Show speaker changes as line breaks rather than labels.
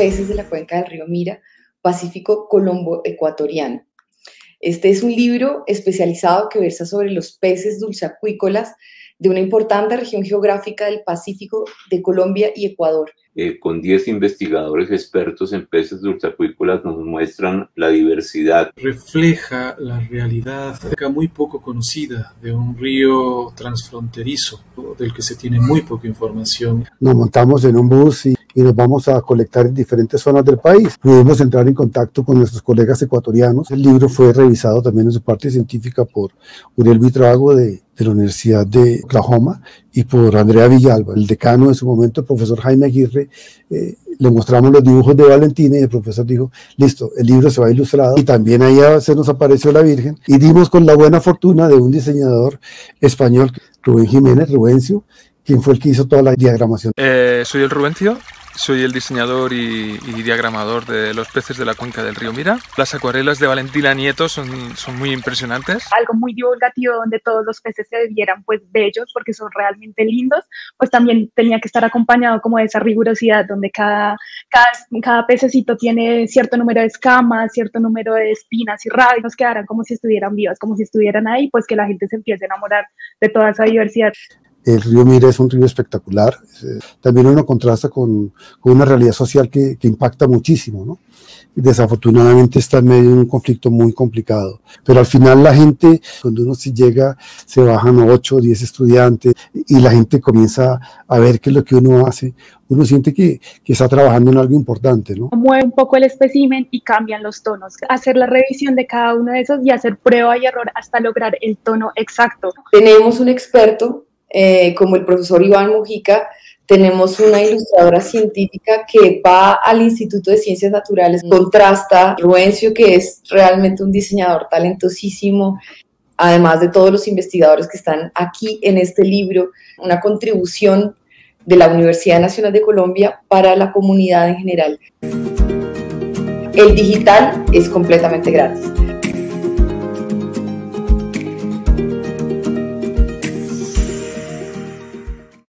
peces de la cuenca del río Mira, Pacífico colombo-ecuatoriano. Este es un libro especializado que versa sobre los peces dulceacuícolas de una importante región geográfica del Pacífico de Colombia y Ecuador.
Con 10 investigadores expertos en peces dulceacuícolas nos muestran la diversidad.
Refleja la realidad muy poco conocida de un río transfronterizo, del que se tiene muy poca información.
Nos montamos en un bus y nos vamos a colectar en diferentes zonas del país. Pudimos entrar en contacto con nuestros colegas ecuatorianos. El libro fue revisado también en su parte científica por Uriel Buitrago de la Universidad de Oklahoma y por Andrea Villalba, el decano en su momento, el profesor Jaime Aguirre. Le mostramos los dibujos de Valentina y el profesor dijo, listo, el libro se va ilustrado, y también allá se nos apareció la Virgen, y dimos con la buena fortuna de un diseñador español, Rubén Jiménez, Rubencio, quien fue el que hizo toda la diagramación.
Soy el Rubencio. Soy el diseñador y diagramador de los peces de la cuenca del río Mira. Las acuarelas de Valentina Nieto son muy impresionantes.
Algo muy divulgativo donde todos los peces se vieran pues bellos porque son realmente lindos, pues también tenía que estar acompañado como de esa rigurosidad donde cada pececito tiene cierto número de escamas, cierto número de espinas y radios, quedaran como si estuvieran vivas, como si estuvieran ahí, pues que la gente se empiece a enamorar de toda esa diversidad.
El río Mira es un río espectacular. También uno contrasta con una realidad social que impacta muchísimo, ¿no? Desafortunadamente está en medio de un conflicto muy complicado, pero al final la gente, cuando uno se llega, se bajan 8 o 10 estudiantes y la gente comienza a ver qué es lo que uno hace. Uno siente que está trabajando en algo importante, ¿no?
Mueve un poco el espécimen y cambian los tonos. Hacer la revisión de cada uno de esos y hacer prueba y error hasta lograr el tono exacto.
Tenemos un experto como el profesor Iván Mujica, tenemos una ilustradora científica que va al Instituto de Ciencias Naturales, contrasta Rubencio, que es realmente un diseñador talentosísimo, además de todos los investigadores que están aquí en este libro, una contribución de la Universidad Nacional de Colombia para la comunidad en general. El digital es completamente gratis.